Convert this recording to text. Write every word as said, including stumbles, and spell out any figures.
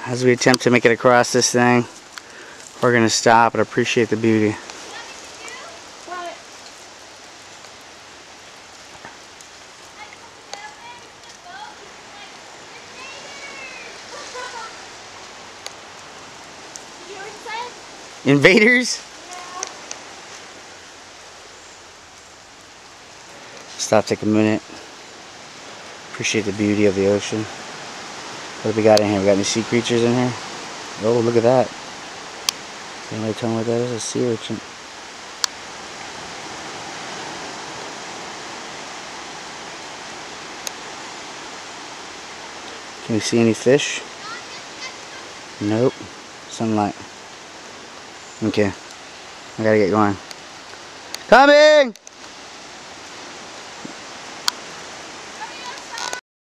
as we attempt to make it across this thing, we're going to stop and appreciate the beauty. Invaders? Stop, take a minute. Appreciate the beauty of the ocean. What have we got in here? We got any sea creatures in here? Oh, look at that. Can anybody tell me what that is? A sea urchin. Can we see any fish? Nope. Sunlight. Okay. I gotta get going. Coming!